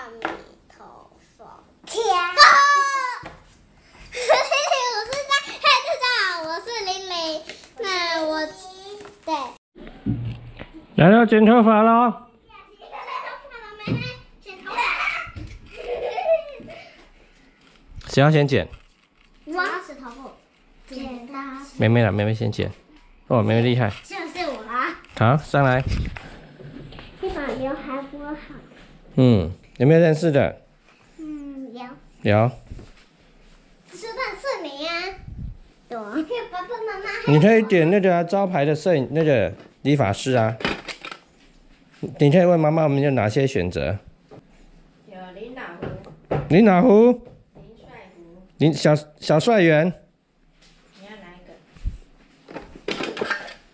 米头发。天！大家好，我是玲玲。那我对。 来了，剪头发喽！谁要先剪？ 我要石头布，剪刀。 妹妹啦，妹妹先剪。哦，妹妹厉害。 就是我啦。 好，上来。 你把刘海拨好。 有没有认识的？ 有。 有。 是认识你啊。对。爸爸妈妈。 你可以点那个招牌的摄影那个理发师啊。你可以问妈妈，我们有哪些选择？ 有林老胡、 林老胡、 林帅胡、 小帅元。 你要哪一个？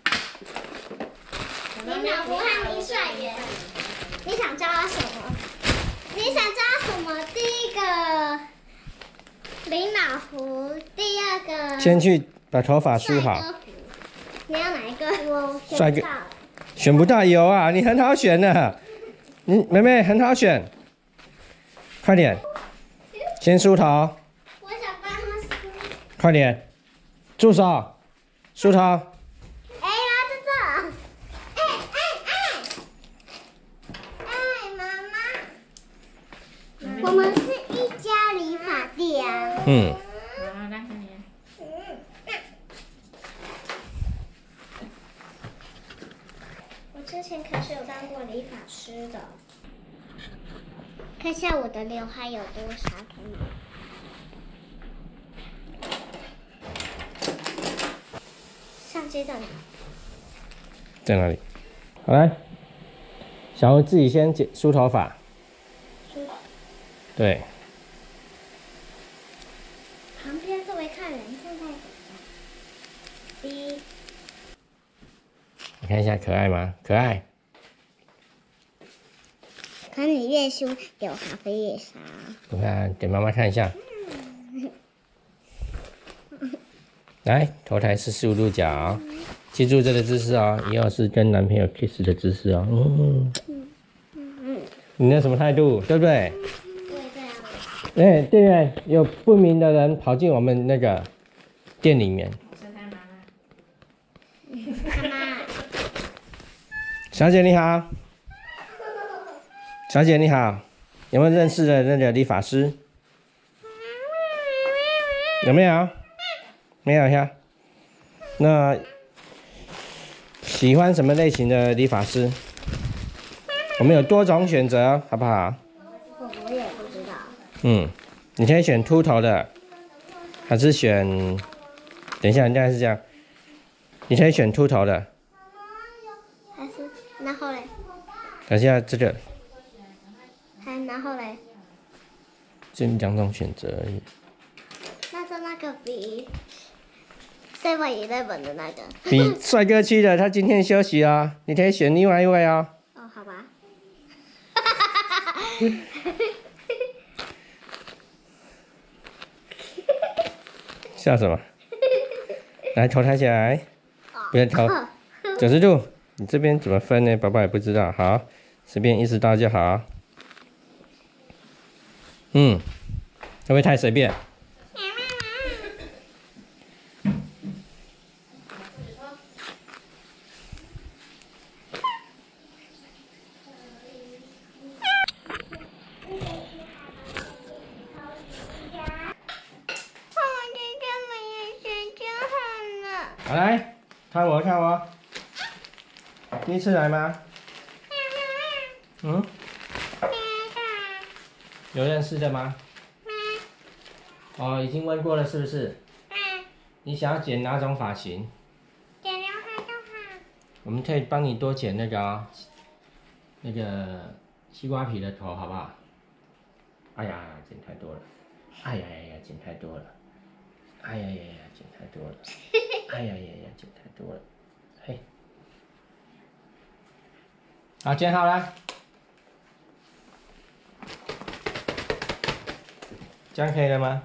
林老胡和林帅元，你想教他什么？你想教他什么？第一个林老胡，第二个先去把头发梳好。 你要哪一个？我帅哥。选不到有啊，你很好选的，妹妹很好选，快点，先梳头， 我想帮他梳。 快点，住手，梳头。 哎呀，这，妈妈，我们是一家理发店。 好，来看你。 我之前可是有当过理发师的。看一下我的刘海有多少根毛。相机在哪？ 在哪里？好来，小吴自己先梳头发。 梳。 对。 旁边这位客人正在滴。 你看一下可爱吗？可爱。 可你越梳刘海会越少。 你看，给妈妈看一下。来，头抬45度角，记住这个姿势哦，以后是跟男朋友 kiss 的姿势哦。你那什么态度，对不对？ 对， 店员有不明的人跑进我们那个店里面。 妈妈。 小姐你好。小姐你好，有没有认识的那个理发师？有没有？没有呀。那喜欢什么类型的理发师？我们有多种选择，好不好？ 我也不知道。 你可以选秃头的，还是选？等一下，应该是这样。你可以选秃头的。 还是然后嘞？ 等一下这个。 然后嘞？ 就2种选择而已。 那个比 7-11的那个。 比帅哥区的，他今天休息啊，你可以选另外一位哦。 哦，好吧。 笑什么？来，头抬起来，不要头90度。你这边怎么分呢？宝宝也不知道。好，随便意识到就好。会不会太随便？好来，看我，看我。第一次来吗？有认识的吗？哦，已经问过了，是不是？你想要剪哪种发型？ 剪刘海就好。 我们可以帮你多剪那个那个西瓜皮的头，好不好？哎呀，剪太多了。哎呀呀呀，剪太多了。哎呀呀呀，剪太多了。哎呀呀呀，剪太多了。嘿，好，剪好了。这样可以了吗？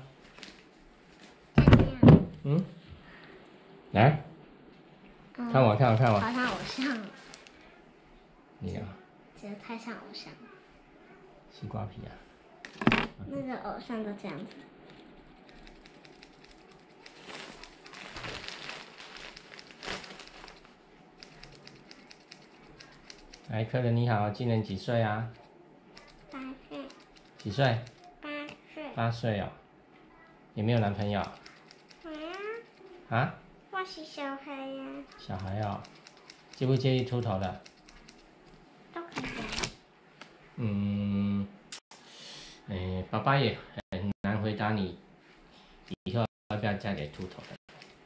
来，看我，看我，看我。 好像偶像。 你啊。 觉得太像偶像。 西瓜皮啊。 那个偶像都这样子。 来，客人你好，今年几岁啊 8岁。 几岁 8岁。 8岁哦。有没有男朋友？啊？ 我是小孩呀。 小孩哦。介不介意秃头的？ 都可以啊。 爸爸也很难回答你，以后要不要嫁给秃头的？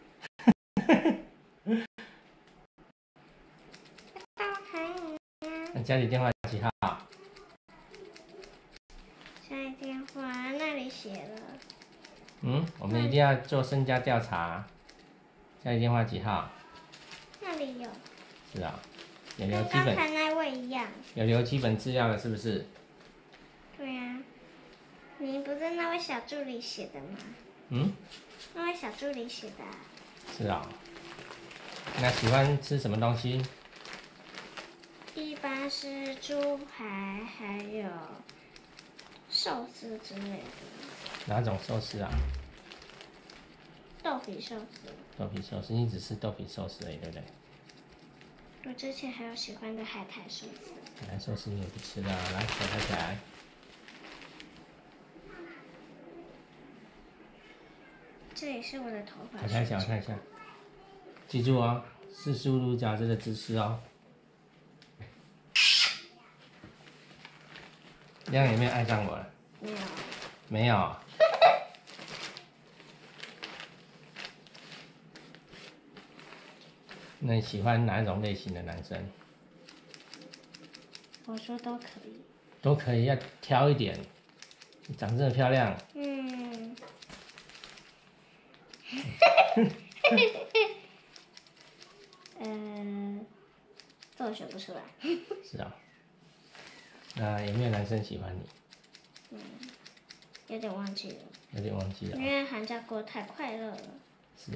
都可以啊。 那家里电话几号？ 家里电话那里写了。 我们一定要做身家调查。家里电话几号？ 那里有。 是啊，有留跟基本， 刚才那位一样。 有留基本资料了，是不是？ 对呀。你不是那位小助理写的吗？那位小助理写的啊。 是啊。那喜欢吃什么东西？ 一般是猪排，还有寿司之类的。 哪种寿司啊？ 豆皮寿司。 豆皮寿司，你只吃豆皮寿司而已，对不对？ 我之前还有喜欢的海苔寿司。 海苔寿司你也不吃的啊，来，手抬起来。 这也是我的头发。 我看一下，我看一下。记住哦，45度角这个姿势哦。亮有没有爱上我了？ 没有。 没有。那你喜欢哪一种类型的男生？ 我说都可以。 都可以，要挑一点。你长这么漂亮。 这我选不出来。 是啊。那有没有男生喜欢你？ 有点忘记了。 有点忘记了。 因为寒假过得太快乐了。 是啊。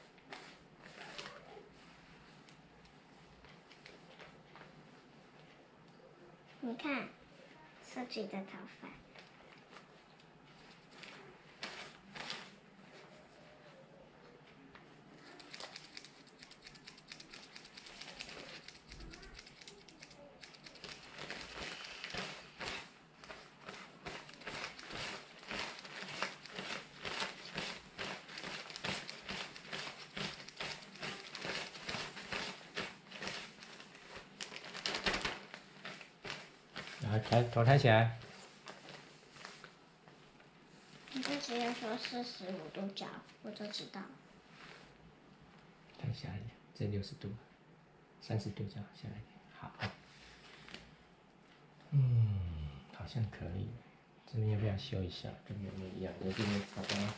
你看，设计的头发。 来，头抬起来。 你就直接说45度角，我就知道。 抬下一点，这60度，30度角下来一点，好。好像可以。这边要不要修一下？跟原来一样，这边好吧。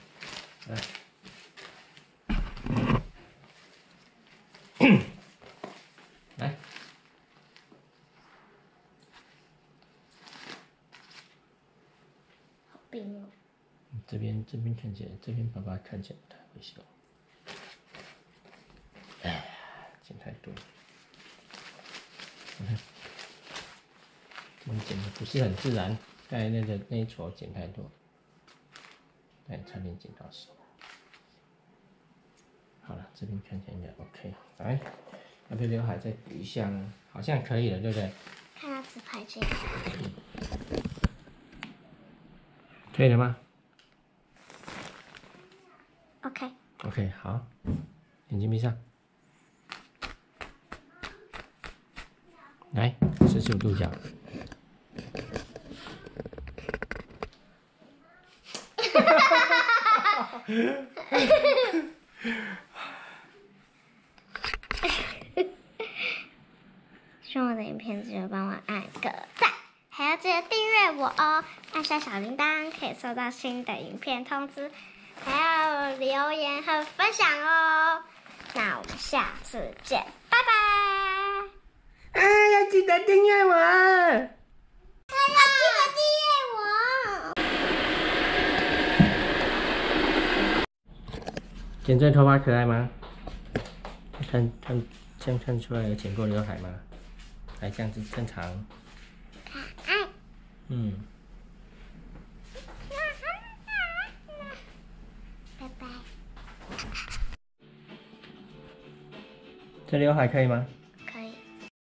来。来。 好冰哦。 这边看起来，这边爸爸看起来不太会修。剪太多。你看，这边剪的不是很自然，刚才那一撮剪太多，差点剪到手。好了，这边看起来应该 OK。来，要不要刘海再补一下呢？好像可以了，对不对？ 看他自拍这个。 可以了吗 ？OK。 OK， 好，眼睛闭上。来，45度角。 喜欢我的影片，记得帮我按个赞，还要记得订阅我哦，按下小铃铛可以收到新的影片通知，还要留言和分享哦。那我们下次见，拜拜！ 要记得订阅我！ 要记得订阅我！ 剪这头发可爱吗？看，这样看出来有剪过刘海吗？还这样子正常。 可爱。 这刘海可以吗？